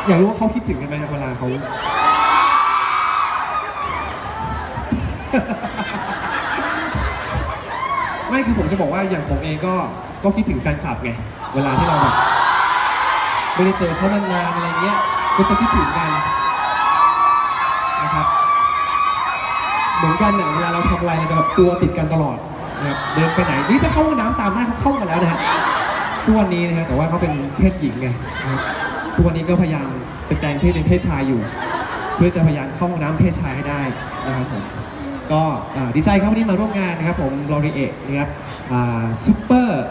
อยากรู้ว่าเขาคิดถึงกันไหมเวลาเขาไม่คือผมจะบอกว่าอย่างผมเองก็คิดถึงแฟนคลับไงเวลาที่เราแบบไม่ได้เจอเขานานๆอะไรเงี้ยก็จะคิดถึงกันนะครับเหมือนกันเนี่ยเวลาเราทำอะไรเราจะแบบตัวติดกันตลอดนะครับเดินไปไหนนี่ถ้าเข้าห้องน้ำตามได้เขาเข้ามาแล้วนะฮะทุกวันนี้นะฮะแต่ว่าเขาเป็นเพศหญิงไงนะครับทุกวันนี้ก็พยายามเป็นแปลงเพศเป็นเพศชายอยู่เพื่อจะพยายามเข้าห้องน้ำเพศชายให้ได้นะครับผมก็ดีใจครับวันนี้มาร่วมงานนะครับผมลอรีเอทนะครับซูเปอร์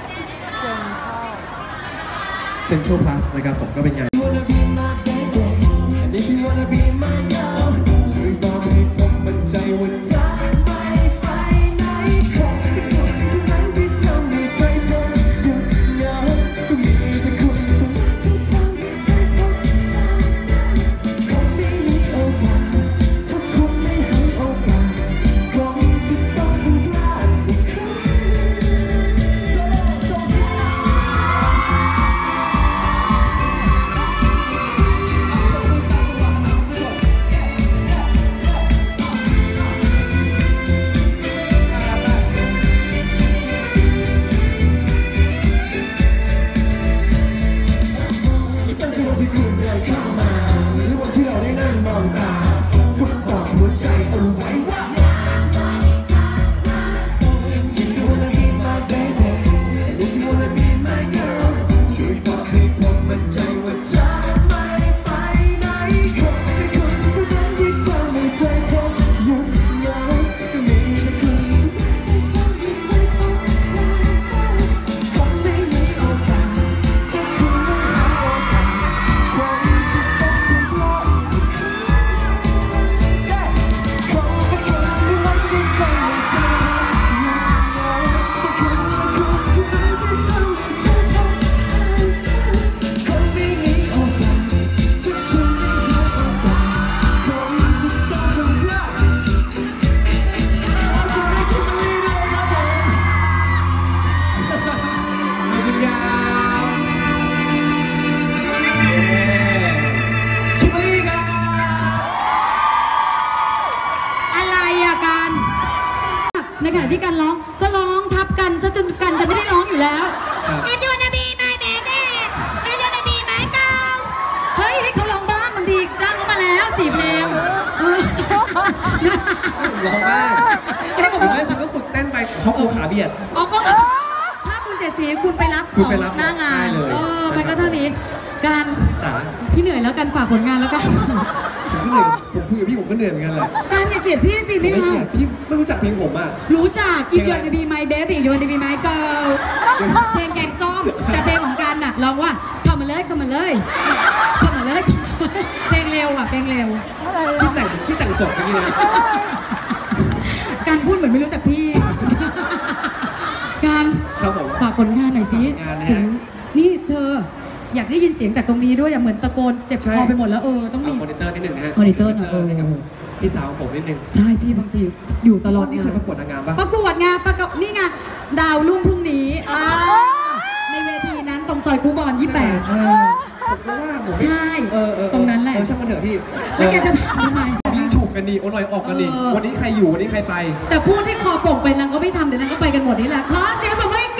เจนทัลพลัสนะครับผมก็เป็นงานในขณะที่การร้องก็ร้องทับกันซะจนกันจะไม่ได้ร้องอยู่แล้วIf you wanna be my baby If you wanna be my girl เฮ้ยให้เขาร้องบ้างบางทีจ้างเขามาแล้ว4 เพลงร้องบ้างไอ้ผมไม่ฟังก็ฝึกเต้นไปเขาโอขาเบียดอ๋อก็ถ้าคุณเสียสีคุณไปรับหน้างานมันก็เท่านี้การพี่เหนื่อยแล้วกันฝากผลงานแล้วกันผมก็เหนื่อยผมคุยกับพี่ผมก็เหนื่อยเหมือนกันแหละการอย่าเกลียดพี่สิพี่พี่ไม่รู้จักเพลงผมอ่ะรู้จัก If you wanna be my baby If you wanna be my girl เพลงแกงส้มแต่เพลงของกันน่ะร้องว่าเข้ามาเลยเข้ามาเลยเข้ามาเลยเพลงเร็วอ่ะเพลงเร็วพี่แต่งสดอย่างนี้นะการพูดเหมือนไม่รู้จักพี่การฝากผลงานหน่อยสิถึงนี่เธออยากได้ยินเสียงจากตรงนี้ด้วยอย่าเหมือนตะโกนเจ็บคอไปหมดแล้วต้องมีมอนิเตอร์นิดหนึ่งนะฮะมอนิเตอร์หน่อยพี่สาวผมนิดนึงใช่พี่บางทีอยู่ตลอดนี่เคยประกวดนางงามปะประกวดงานนี่ไงดาวรุ่งพรุ่งนี้ในเวทีนั้นตรงซอยคูบอน28 ผมก็ว่าผมใช่ตรงนั้นแหละช่างมันเถอะพี่แล้วแกจะทำไมพี่ฉุบกันดีโอ้หน่อยออกกันดีวันนี้ใครอยู่วันนี้ใครไปแต่พูดให้คอโป่งไปนางก็ไม่ทำเดี๋ยวนางก็ไปกันหมดนี่แหละขอเสียงปรบมือ